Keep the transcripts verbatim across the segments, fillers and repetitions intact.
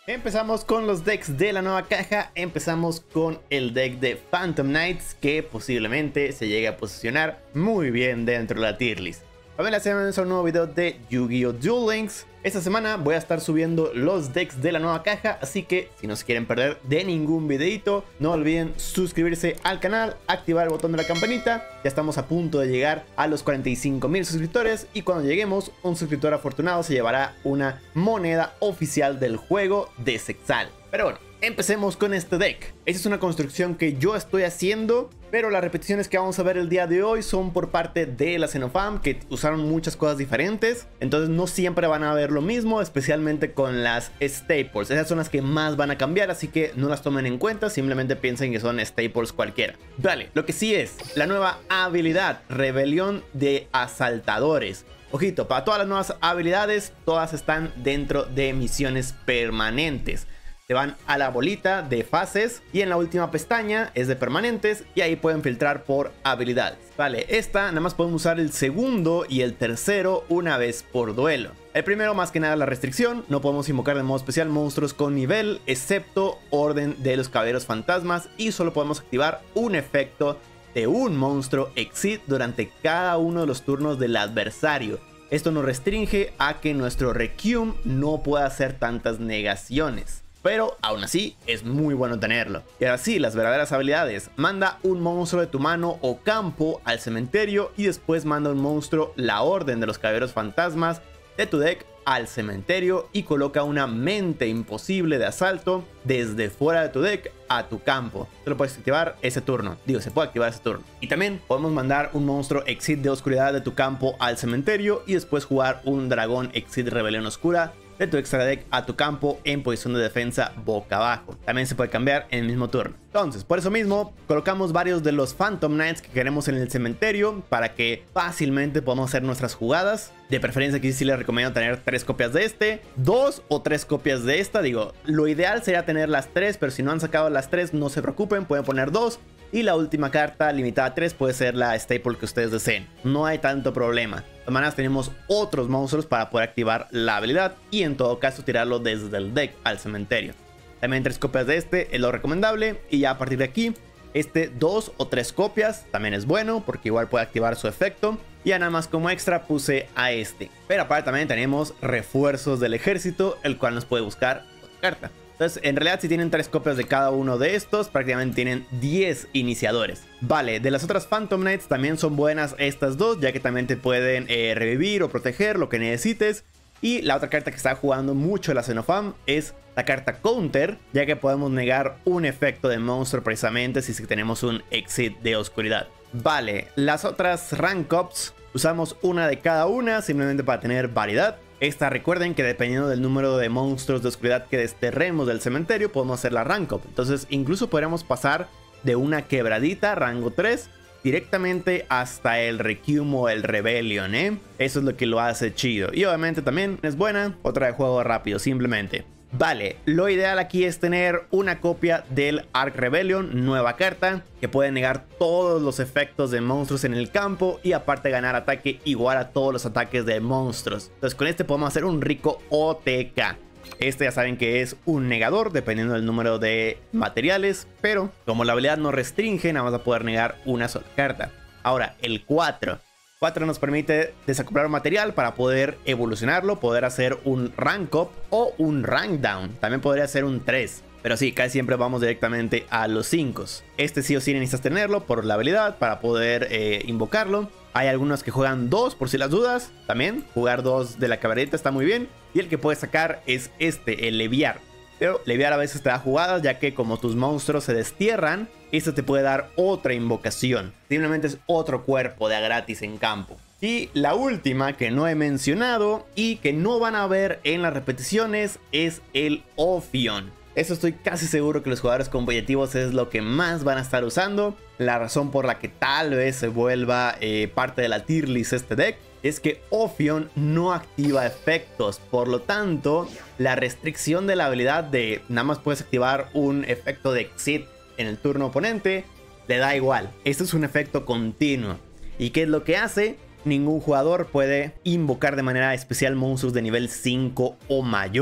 Empezamos con los decks de la nueva caja. Empezamos con el deck de Phantom Knights, que posiblemente se llegue a posicionar muy bien dentro de la tier list. Familia, bienvenidos a un nuevo video de Yu-Gi-Oh! Duel Links. Esta semana voy a estar subiendo los decks de la nueva caja, así que si no se quieren perder de ningún videito, no olviden suscribirse al canal, activar el botón de la campanita. Ya estamos a punto de llegar a los cuarenta y cinco mil suscriptores y cuando lleguemos, un suscriptor afortunado se llevará una moneda oficial del juego de Zexal. Pero bueno, empecemos con este deck. Esta es una construcción que yo estoy haciendo, pero las repeticiones que vamos a ver el día de hoy son por parte de la Xenofam, que usaron muchas cosas diferentes. Entonces no siempre van a ver lo mismo, especialmente con las staples. Esas son las que más van a cambiar, así que no las tomen en cuenta, simplemente piensen que son staples cualquiera. Vale, lo que sí es la nueva habilidad, Rebelión de Asaltadores. Ojito, para todas las nuevas habilidades, todas están dentro de misiones permanentes. Se van a la bolita de fases y en la última pestaña es de permanentes y ahí pueden filtrar por habilidades. Vale, esta nada más podemos usar el segundo y el tercero una vez por duelo. El primero más que nada la restricción, no podemos invocar de modo especial monstruos con nivel excepto Orden de los Caballeros Fantasmas y solo podemos activar un efecto de un monstruo Exit durante cada uno de los turnos del adversario. Esto nos restringe a que nuestro Requiem no pueda hacer tantas negaciones, pero aún así es muy bueno tenerlo. Y ahora sí, las verdaderas habilidades. Manda un monstruo de tu mano o campo al cementerio y después manda un monstruo, la Orden de los Caballeros Fantasmas, de tu deck al cementerio y coloca una mente imposible de asalto desde fuera de tu deck a tu campo. Te lo puedes activar ese turno. Digo, se puede activar ese turno. Y también podemos mandar un monstruo Exit de Oscuridad de tu campo al cementerio y después jugar un dragón Exit Rebelión Oscura de tu extra deck a tu campo en posición de defensa boca abajo. También se puede cambiar en el mismo turno. Entonces, por eso mismo, colocamos varios de los Phantom Knights que queremos en el cementerio para que fácilmente podamos hacer nuestras jugadas. De preferencia aquí sí les recomiendo tener tres copias de este, dos o tres copias de esta. Digo, lo ideal sería tener las tres, pero si no han sacado las tres, no se preocupen, pueden poner dos. Y la última carta limitada a tres puede ser la staple que ustedes deseen. No hay tanto problema. De todas maneras tenemos otros monstruos para poder activar la habilidad y en todo caso tirarlo desde el deck al cementerio. También tres copias de este es lo recomendable y ya a partir de aquí este dos o tres copias también es bueno porque igual puede activar su efecto. Y ya nada más como extra puse a este. Pero aparte también tenemos refuerzos del ejército, el cual nos puede buscar otra carta. Entonces, en realidad, si tienen tres copias de cada uno de estos, prácticamente tienen diez iniciadores. Vale, de las otras Phantom Knights también son buenas estas dos, ya que también te pueden eh, revivir o proteger lo que necesites. Y la otra carta que está jugando mucho la Xenofam es la carta Counter, ya que podemos negar un efecto de monstruo precisamente si es que tenemos un Exit de Oscuridad. Vale, las otras Rank Ups usamos una de cada una, simplemente para tener variedad. Esta, recuerden que dependiendo del número de monstruos de oscuridad que desterremos del cementerio, podemos hacer la rank up. Entonces, incluso podríamos pasar de una quebradita, rango tres, directamente hasta el Requiem o el Rebellion, ¿eh? Eso es lo que lo hace chido. Y obviamente también es buena, otra de juego rápido, simplemente. Vale, lo ideal aquí es tener una copia del Arc Rebellion, nueva carta, que puede negar todos los efectos de monstruos en el campo y aparte ganar ataque igual a todos los ataques de monstruos. Entonces con este podemos hacer un rico O T K. Este ya saben que es un negador dependiendo del número de materiales, pero como la habilidad no restringe, nada más va a poder negar una sola carta. Ahora, el cuatro. cuatro nos permite desacoplar un material para poder evolucionarlo, poder hacer un rank up o un rank down. También podría ser un tres. Pero sí, casi siempre vamos directamente a los cinco. Este sí o sí necesitas tenerlo por la habilidad para poder eh, invocarlo. Hay algunos que juegan dos por si las dudas. También jugar dos de la caballerita está muy bien. Y el que puedes sacar es este, el Leviar. Pero Leviar a veces te da jugadas ya que como tus monstruos se destierran, esto te puede dar otra invocación. Simplemente es otro cuerpo de a gratis en campo. Y la última que no he mencionado y que no van a ver en las repeticiones es el Ophion. Eso estoy casi seguro que los jugadores competitivos es lo que más van a estar usando. La razón por la que tal vez se vuelva eh, parte de la tier list este deck es que Ophion no activa efectos. Por lo tanto, la restricción de la habilidad de nada más puedes activar un efecto de Exit en el turno oponente, le da igual. Esto es un efecto continuo. ¿Y qué es lo que hace? Ningún jugador puede invocar de manera especial monstruos de nivel cinco o mayor.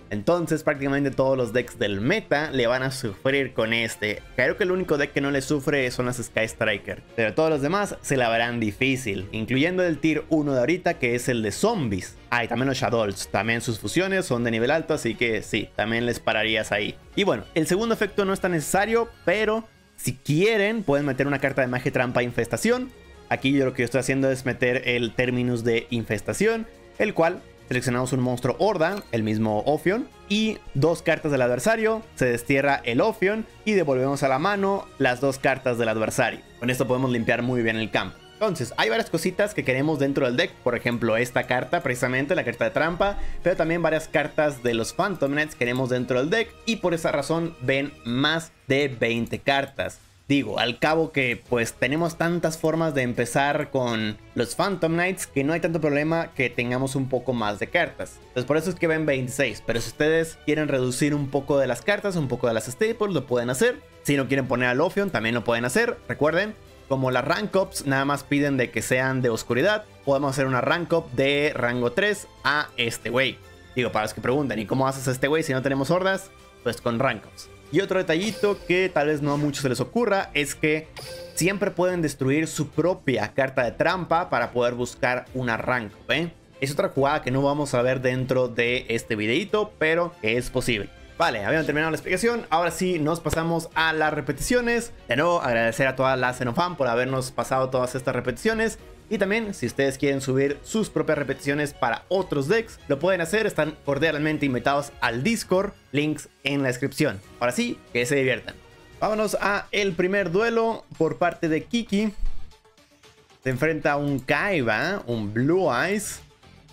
Entonces prácticamente todos los decks del meta le van a sufrir con este. Creo que el único deck que no le sufre son las Sky Striker, pero todos los demás se la verán difícil, incluyendo el tier uno de ahorita, que es el de zombies. Ah, y también los Shadows, también sus fusiones son de nivel alto, así que sí, también les pararías ahí. Y bueno, el segundo efecto no es tan necesario, pero si quieren pueden meter una carta de magia trampa infestación. Aquí yo lo que yo estoy haciendo es meter el Terminus de infestación, el cual seleccionamos un monstruo horda, el mismo Ophion, y dos cartas del adversario, se destierra el Ophion y devolvemos a la mano las dos cartas del adversario. Con esto podemos limpiar muy bien el campo. Entonces, hay varias cositas que queremos dentro del deck, por ejemplo esta carta, precisamente la carta de trampa, pero también varias cartas de los Phantom Knights queremos dentro del deck, y por esa razón ven más de veinte cartas. Digo, al cabo que pues tenemos tantas formas de empezar con los Phantom Knights que no hay tanto problema que tengamos un poco más de cartas. Entonces por eso es que ven veintiséis, pero si ustedes quieren reducir un poco de las cartas, un poco de las staples, lo pueden hacer. Si no quieren poner al Ophion, también lo pueden hacer. Recuerden, como las rank ups nada más piden de que sean de oscuridad, podemos hacer una rank up de rango tres a este güey. Digo, para los que preguntan, ¿y cómo haces a este güey si no tenemos hordas? Pues con rank ups. Y otro detallito que tal vez no a muchos se les ocurra es que siempre pueden destruir su propia carta de trampa para poder buscar una rank up, ¿eh? Es otra jugada que no vamos a ver dentro de este videito, pero que es posible. Vale, habíamos terminado la explicación, ahora sí nos pasamos a las repeticiones. De nuevo, agradecer a toda la Xenofan por habernos pasado todas estas repeticiones. Y también, si ustedes quieren subir sus propias repeticiones para otros decks, lo pueden hacer, están cordialmente invitados al Discord, links en la descripción. Ahora sí, que se diviertan. Vámonos a el primer duelo por parte de Kiki. Se enfrenta a un Kaiba, un Blue Eyes.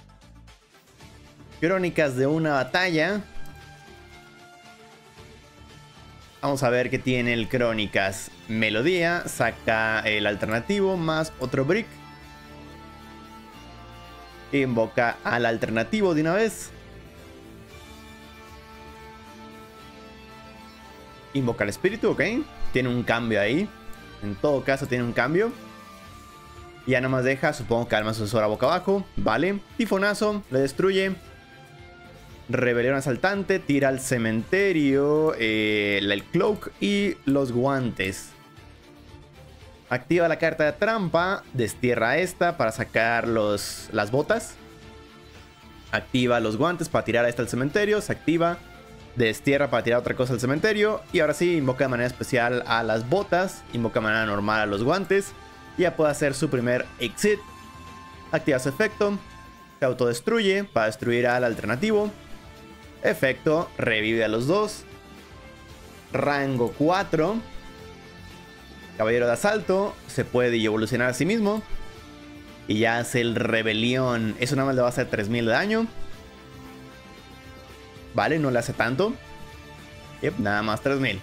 Crónicas de una batalla. Vamos a ver qué tiene el Crónicas. Melodía, saca el alternativo más otro brick. Invoca al alternativo de una vez. Invoca al espíritu, ok. Tiene un cambio ahí. En todo caso tiene un cambio. Ya nomás deja, supongo que alma sucesora boca abajo. Vale. Tifonazo, le destruye. Rebelión asaltante, tira al cementerio, eh, el cloak y los guantes. Activa la carta de trampa, destierra esta para sacar los, las botas. Activa los guantes para tirar a esta al cementerio, se activa. Destierra para tirar otra cosa al cementerio. Y ahora sí, invoca de manera especial a las botas, invoca de manera normal a los guantes. Ya puede hacer su primer exit. Activa su efecto, se autodestruye para destruir al alternativo. Efecto, revive a los dos. Rango cuatro. Caballero de asalto, se puede evolucionar a sí mismo. Y ya hace el rebelión. Eso nada más le va a hacer tres mil de daño. Vale, no le hace tanto. Yep, nada más tres mil.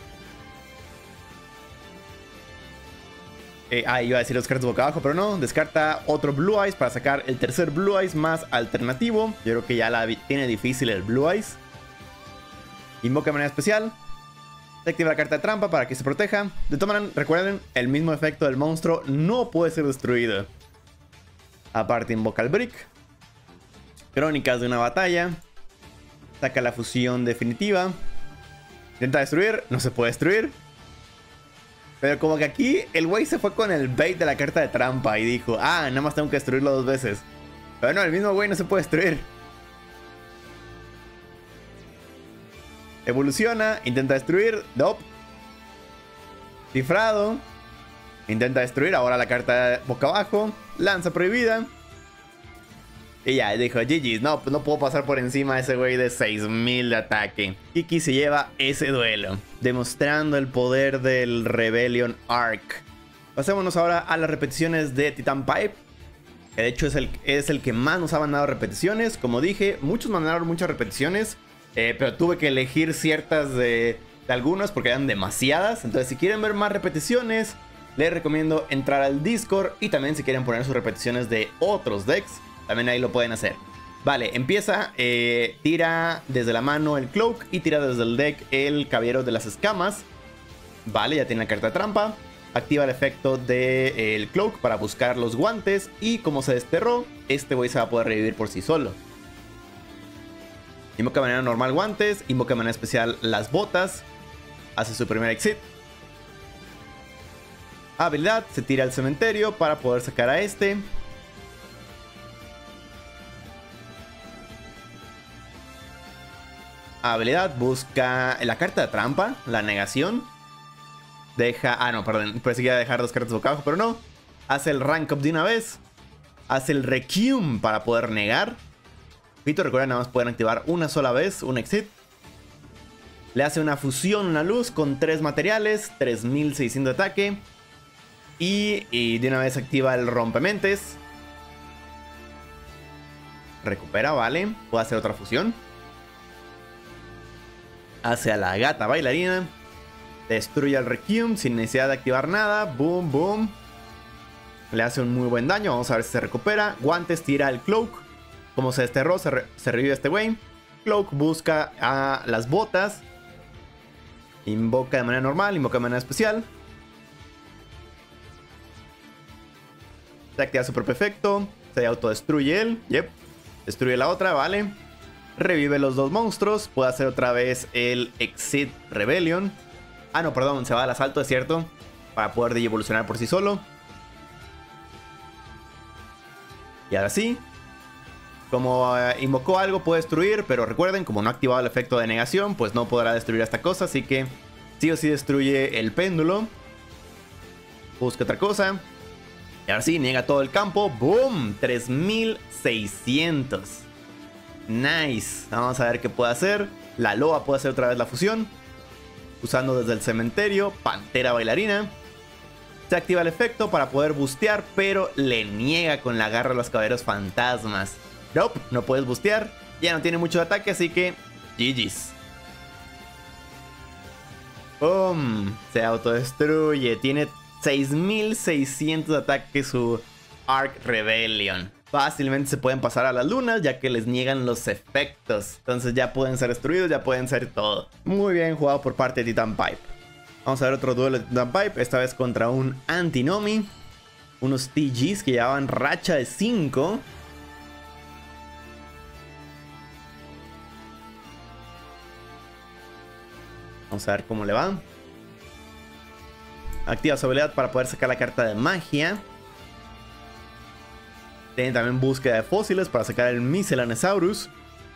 Eh, ah, iba a decir los cartas boca abajo, pero no. Descarta otro Blue Eyes para sacar el tercer Blue Eyes más alternativo. Yo creo que ya la tiene difícil el Blue Eyes. Invoca de manera especial. Activa la carta de trampa para que se proteja. De todas maneras, recuerden, el mismo efecto del monstruo no puede ser destruido. Aparte, invoca el brick. Crónicas de una batalla. Saca la fusión definitiva. Intenta destruir, no se puede destruir. Pero como que aquí el güey se fue con el bait de la carta de trampa y dijo, ah, nada más tengo que destruirlo dos veces. Pero no, el mismo güey no se puede destruir. Evoluciona, intenta destruir, nope. Cifrado. Intenta destruir, ahora la carta boca abajo. Lanza prohibida. Y ya, dijo, G G's, no, no puedo pasar por encima de ese güey de seis mil de ataque. Kiki se lleva ese duelo, demostrando el poder del Rebellion Arc. Pasémonos ahora a las repeticiones de Titan Pipe. Que de hecho es el, es el que más nos ha mandado repeticiones. Como dije, muchos mandaron muchas repeticiones. Eh, pero tuve que elegir ciertas de, de algunas porque eran demasiadas. Entonces si quieren ver más repeticiones, les recomiendo entrar al Discord. Y también si quieren poner sus repeticiones de otros decks, también ahí lo pueden hacer. Vale, empieza, eh, tira desde la mano el Cloak y tira desde el deck el Caballero de las Escamas. Vale, ya tiene la carta de trampa. Activa el efecto del eh, Cloak para buscar los guantes. Y como se desterró, este güey se va a poder revivir por sí solo. Invoca de manera normal guantes. Invoca de manera especial las botas. Hace su primer exit. Habilidad, se tira al cementerio para poder sacar a este. Habilidad, busca la carta de trampa, la negación. Deja, ah no, perdón, pensé que iba a dejar dos cartas boca abajo, pero no. Hace el rank up de una vez. Hace el Requiem para poder negar. Pito, recuerda, nada más pueden activar una sola vez, un exit. Le hace una fusión, una luz con tres materiales, tres mil seiscientos de ataque. Y, y de una vez activa el rompementes. Recupera, vale. Puede hacer otra fusión. Hace a la gata bailarina. Destruye al Requiem sin necesidad de activar nada. Boom, boom. Le hace un muy buen daño. Vamos a ver si se recupera. Guantes, tira el Cloak. Como se desterró, se, re se revive este güey. Cloak busca a las botas. Invoca de manera normal, invoca de manera especial. Se activa su propio efecto. Se autodestruye él. Yep. Destruye la otra, vale. Revive los dos monstruos. Puede hacer otra vez el Exit Rebellion. Ah, no, perdón. Se va al asalto, es cierto. Para poder evolucionar por sí solo. Y ahora sí. Como uh, invocó algo, puede destruir. Pero recuerden, como no ha activado el efecto de negación, pues no podrá destruir esta cosa. Así que sí o sí destruye el péndulo. Busca otra cosa. Y ahora sí, niega todo el campo. ¡Boom! tres mil seiscientos. Nice. Vamos a ver qué puede hacer. La loa puede hacer otra vez la fusión. Usando desde el cementerio. Pantera bailarina. Se activa el efecto para poder bustear. Pero le niega con la garra a los caballeros fantasmas. Nope, no puedes bustear. Ya no tiene mucho ataque, así que G G's. ¡Boom! Se autodestruye. Tiene seis mil seiscientos de ataque su Arc Rebellion. Fácilmente se pueden pasar a las lunas ya que les niegan los efectos. Entonces ya pueden ser destruidos, ya pueden ser todo. Muy bien jugado por parte de Titan Pipe. Vamos a ver otro duelo de Titan Pipe. Esta vez contra un Antinomy. Unos T Gs que llevaban racha de cinco. Vamos a ver cómo le va. Activa su habilidad para poder sacar la carta de magia. Tiene también búsqueda de fósiles para sacar el Miscellanesaurus.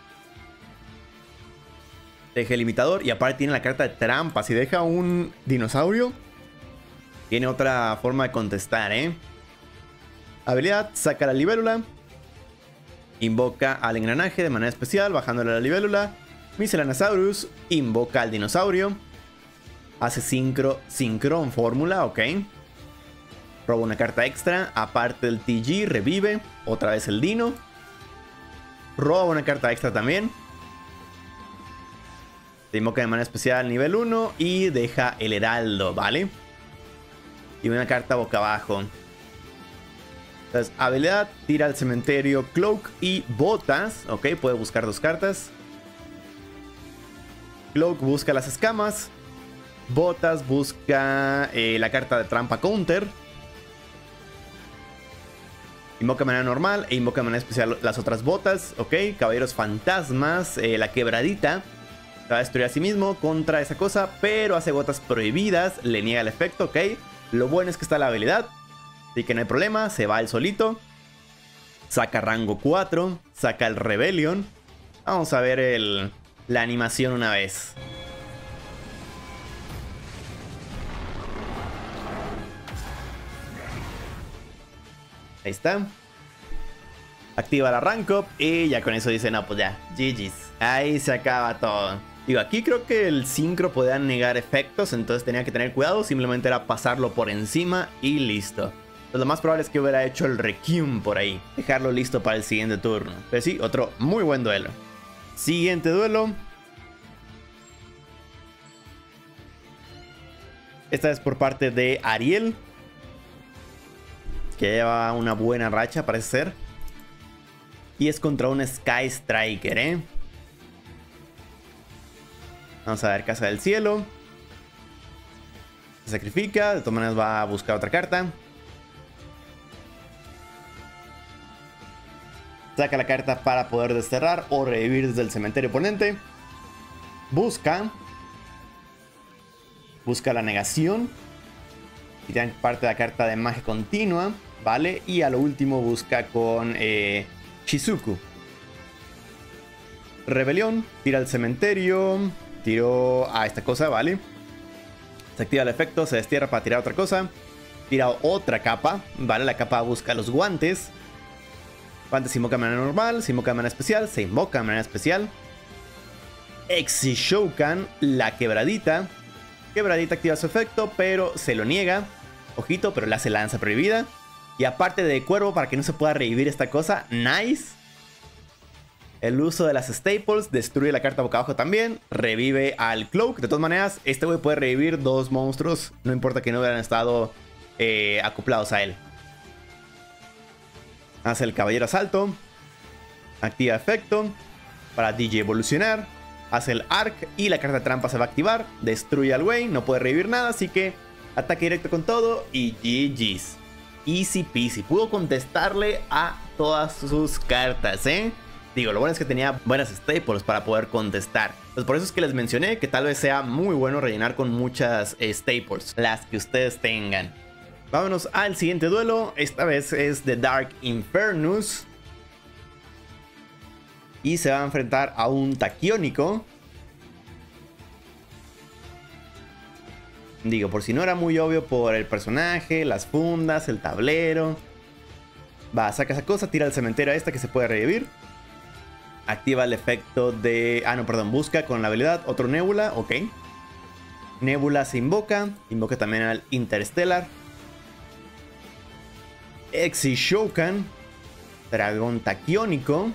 Deja el limitador y aparte tiene la carta de trampa. Si deja un dinosaurio, tiene otra forma de contestar, ¿eh? Habilidad, saca la libélula. Invoca al engranaje de manera especial, bajándole la libélula. Miscellanesaurus, invoca al dinosaurio. Hace sincro, sincron fórmula, ok. Roba una carta extra. Aparte del T G, revive. Otra vez el dino. Roba una carta extra también. Se invoca de manera especial nivel uno. Y deja el heraldo, ¿vale? Y una carta boca abajo. Entonces, habilidad, tira al cementerio Cloak y botas. Ok, puede buscar dos cartas. Cloak busca las escamas. Botas busca eh, la carta de trampa counter. Invoca de manera normal e invoca de manera especial las otras botas. Ok, caballeros fantasmas. Eh, la quebradita se va a destruir a sí mismo contra esa cosa, pero hace gotas prohibidas. Le niega el efecto, ok. Lo bueno es que está la habilidad, así que no hay problema. Se va el solito. Saca rango cuatro. Saca el Rebellion. Vamos a ver el, la animación una vez. Ahí está. Activa la rank up y ya con eso dice, no, pues ya, G G's. Ahí se acaba todo. Digo, aquí creo que el sincro podía negar efectos, entonces tenía que tener cuidado. Simplemente era pasarlo por encima y listo. Entonces, lo más probable es que hubiera hecho el Requiem por ahí. Dejarlo listo para el siguiente turno. Pero sí, otro muy buen duelo. Siguiente duelo. Esta es por parte de Ariel, que lleva una buena racha, parece ser. Y es contra un Sky Striker, ¿eh? Vamos a ver, Casa del Cielo. Se sacrifica, de todas maneras va a buscar otra carta. Saca la carta para poder desterrar o revivir desde el cementerio oponente. Busca. Busca la negación. Y tiene parte de la carta de magia continua. Vale. Y a lo último busca con eh, Shizuku. Rebelión. Tira al cementerio. Tiró a esta cosa, vale. Se activa el efecto. Se destierra para tirar otra cosa. Tira otra capa. Vale, la capa busca los guantes. Guantes se invoca de manera normal. Se invoca de manera especial. Se invoca de manera especial. Exishoukan, la quebradita. Quebradita activa su efecto, pero se lo niega. Ojito, pero le hace lanza prohibida. Y aparte de cuervo, para que no se pueda revivir esta cosa. Nice. El uso de las staples destruye la carta boca abajo también. Revive al Cloak. De todas maneras, este güey puede revivir dos monstruos. No importa que no hubieran estado eh, acoplados a él. Hace el caballero asalto. Activa efecto. Para D J evolucionar. Hace el arc y la carta trampa se va a activar. Destruye al güey. No puede revivir nada. Así que ataque directo con todo. Y G G's. Easy peasy. Pudo contestarle a todas sus cartas, ¿eh? Digo, lo bueno es que tenía buenas staples para poder contestar. Pues por eso es que les mencioné que tal vez sea muy bueno rellenar con muchas eh, staples. Las que ustedes tengan. Vámonos al siguiente duelo. Esta vez es de Dark Infernus. Y se va a enfrentar a un taquiónico. Digo, por si no era muy obvio por el personaje, las fundas, el tablero. Va, saca esa cosa, tira al cementerio a esta que se puede revivir. Activa el efecto de... Ah, no, perdón, busca con la habilidad otro Nebula, ok. Nebula se invoca. Invoca también al Interstellar. Exishoukan. Dragón taquiónico.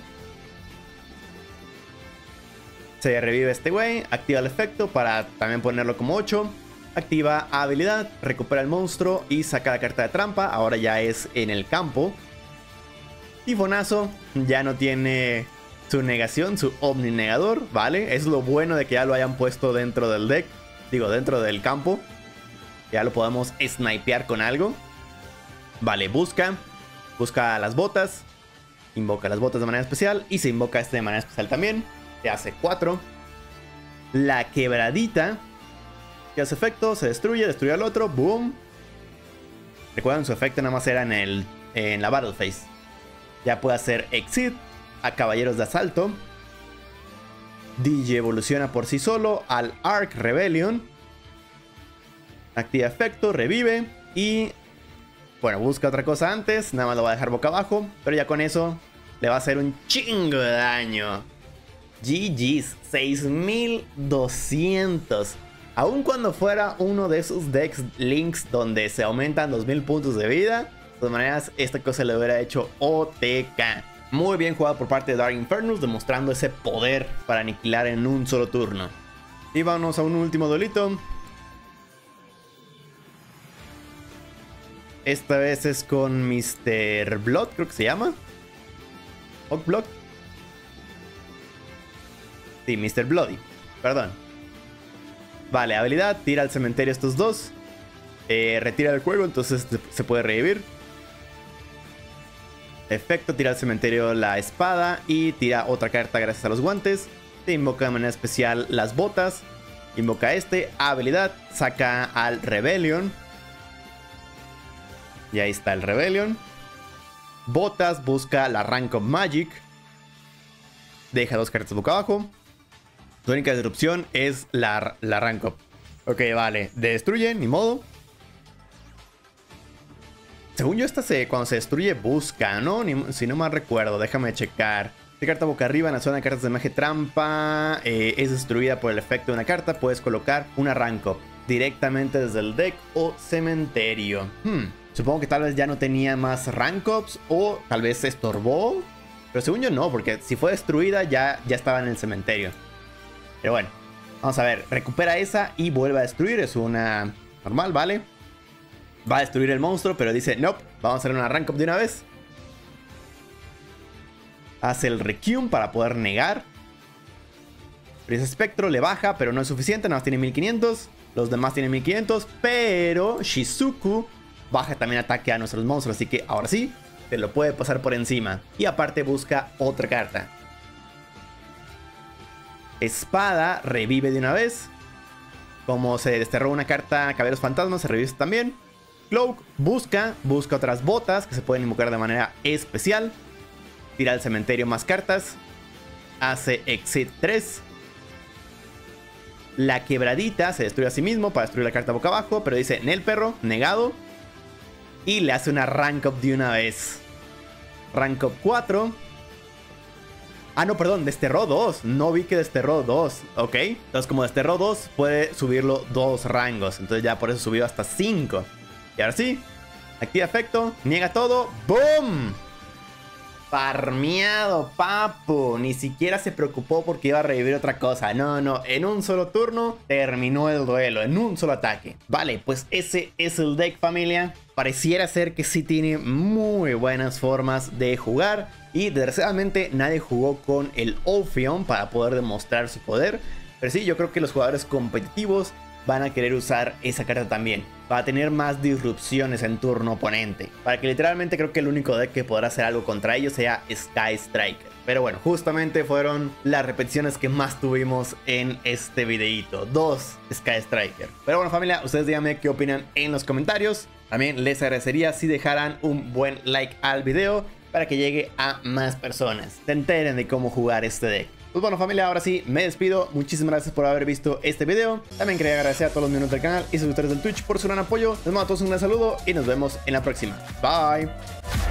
Se revive este güey. Activa el efecto para también ponerlo como ocho. Activa habilidad. Recupera el monstruo y saca la carta de trampa. Ahora ya es en el campo. Tifonazo. Ya no tiene su negación, su Omni Negador. Vale. Es lo bueno de que ya lo hayan puesto dentro del deck. Digo, dentro del campo. Ya lo podemos snipear con algo. Vale, busca. Busca las botas. Invoca las botas de manera especial. Y se invoca este de manera especial también. Que hace cuatro. La quebradita. Que hace efecto. Se destruye. Destruye al otro. Boom. Recuerden, su efecto nada más era en, el, en la Battle Phase. Ya puede hacer Exit a Caballeros de Asalto. D J evoluciona por sí solo al Arc Rebellion. Activa efecto. Revive. Y... bueno, busca otra cosa antes. Nada más lo va a dejar boca abajo. Pero ya con eso le va a hacer un chingo de daño. G G's. seis mil doscientos. Aun cuando fuera uno de esos decks links donde se aumentan dos mil puntos de vida. De todas maneras, esta cosa le hubiera hecho O T K. Muy bien jugado por parte de Dark Infernus. Demostrando ese poder para aniquilar en un solo turno. Y vámonos a un último duelito. Esta vez es con mister Blood, creo que se llama. Oak Blood. Sí, mister Bloody. Perdón. Vale, habilidad. Tira al cementerio estos dos. Eh, retira del juego, entonces se puede revivir. Efecto, tira al cementerio la espada. Y tira otra carta gracias a los guantes. Se invoca de manera especial las botas. Invoca este. Habilidad. Saca al Rebellion. Y ahí está el Rebellion. Botas busca la Rank of Magic. Deja dos cartas boca abajo. Su única disrupción es la, la Rank Up. Ok, vale. Destruye, ni modo. Según yo, esta se, cuando se destruye busca, ¿no? Ni, si no mal recuerdo, déjame checar. Esta carta boca arriba en la zona de cartas de magia trampa eh, es destruida por el efecto de una carta. Puedes colocar una Rank Up directamente desde el deck o cementerio. Hmm. Supongo que tal vez ya no tenía más rank ups o tal vez se estorbó. Pero según yo no, porque si fue destruida ya, ya estaba en el cementerio. Pero bueno, vamos a ver. Recupera esa y vuelve a destruir. Es una normal, ¿vale? Va a destruir el monstruo, pero dice, nope, vamos a hacer una rank up de una vez. Hace el Requiem para poder negar. Pero ese espectro le baja, pero no es suficiente. Nada más tiene mil quinientos. Los demás tienen mil quinientos. Pero Shizuku baja también ataque a nuestros monstruos. Así que ahora sí, te lo puede pasar por encima. Y aparte busca otra carta. Espada revive de una vez. Como se desterró una carta Caballeros Fantasmas, se revive también. Cloak busca, busca otras botas que se pueden invocar de manera especial. Tira al cementerio más cartas. Hace Exit tres. La quebradita se destruye a sí mismo para destruir la carta boca abajo. Pero dice Nel perro, negado. Y le hace una rank up de una vez. Rank up cuatro. Ah, no, perdón, desterró dos. No vi que desterró dos. Ok. Entonces, como desterró dos, puede subirlo dos rangos. Entonces ya por eso subió hasta cinco. Y ahora sí. Activa efecto. Niega todo. ¡Boom! Farmeado, papu. Ni siquiera se preocupó porque iba a revivir otra cosa. No, no. En un solo turno terminó el duelo. En un solo ataque. Vale, pues ese es el deck, familia. Pareciera ser que sí tiene muy buenas formas de jugar. Y desgraciadamente nadie jugó con el Ophion para poder demostrar su poder. Pero sí, yo creo que los jugadores competitivos van a querer usar esa carta también. Va a tener más disrupciones en turno oponente. Para que literalmente creo que el único deck que podrá hacer algo contra ellos sea Sky Striker. Pero bueno, justamente fueron las repeticiones que más tuvimos en este videito. Dos Sky Striker. Pero bueno, familia, ustedes díganme qué opinan en los comentarios. También les agradecería si dejaran un buen like al video para que llegue a más personas, se enteren de cómo jugar este deck. Pues bueno, familia, ahora sí me despido. Muchísimas gracias por haber visto este video. También quería agradecer a todos los miembros del canal y suscriptores del Twitch por su gran apoyo. Les mando a todos un gran saludo y nos vemos en la próxima. Bye.